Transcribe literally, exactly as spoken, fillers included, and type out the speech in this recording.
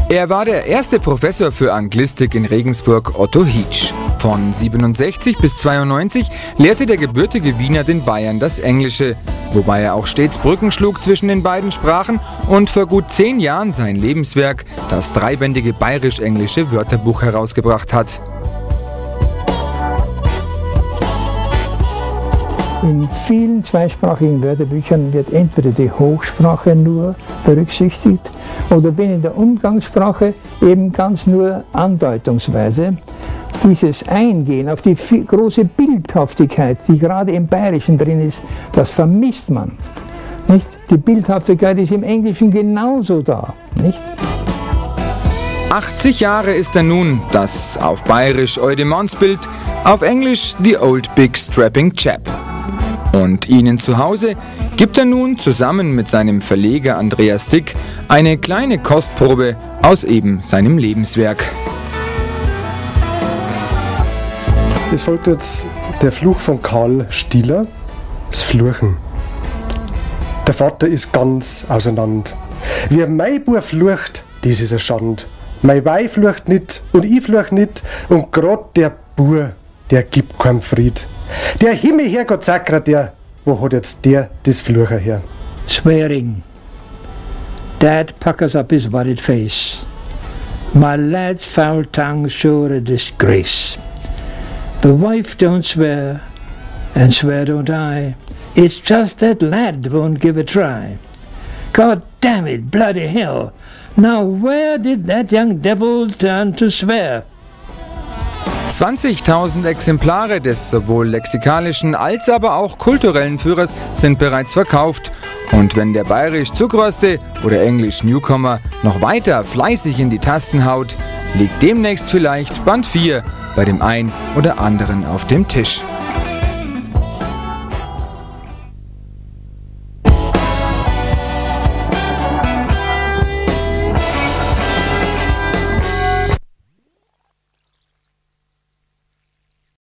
Er war der erste Professor für Anglistik in Regensburg, Otto Hietsch. Von siebenundsechzig bis zweiundneunzig lehrte der gebürtige Wiener den Bayern das Englische, wobei er auch stets Brücken schlug zwischen den beiden Sprachen und vor gut zehn Jahren sein Lebenswerk, das dreibändige bayerisch-englische Wörterbuch, herausgebracht hat. In vielen zweisprachigen Wörterbüchern wird entweder die Hochsprache nur berücksichtigt oder wenn in der Umgangssprache eben ganz nur andeutungsweise. Dieses Eingehen auf die große Bildhaftigkeit, die gerade im Bayerischen drin ist, das vermisst man. Nicht? Die Bildhaftigkeit ist im Englischen genauso da. Nicht? achtzig Jahre ist er nun, das auf Bayerisch Eudemondsbild, auf Englisch The Old Big Strapping Chap. Und Ihnen zu Hause gibt er nun zusammen mit seinem Verleger Andreas Dick eine kleine Kostprobe aus eben seinem Lebenswerk. Es folgt jetzt der Fluch von Karl Stieler, das Fluchen. Der Vater ist ganz auseinander. Wie mein Bub flucht, das ist eine Schande. Mein Weib flucht nicht und ich fluch nicht und grad der Bub, der gibt keinen Fried. Der Himmel her, Gott sagt der, wo hat jetzt der das Fluchen her? Swearing. Dad puckers up his worried face. My lad's foul tongue sure a disgrace. The wife don't swear, and swear don't I. It's just that lad won't give a try. God damn it, bloody hell. Now where did that young devil turn to swear? zwanzigtausend Exemplare des sowohl lexikalischen als aber auch kulturellen Führers sind bereits verkauft. Und wenn der bayerisch Zuckerste oder englisch Newcomer noch weiter fleißig in die Tasten haut, liegt demnächst vielleicht Band vier bei dem einen oder anderen auf dem Tisch.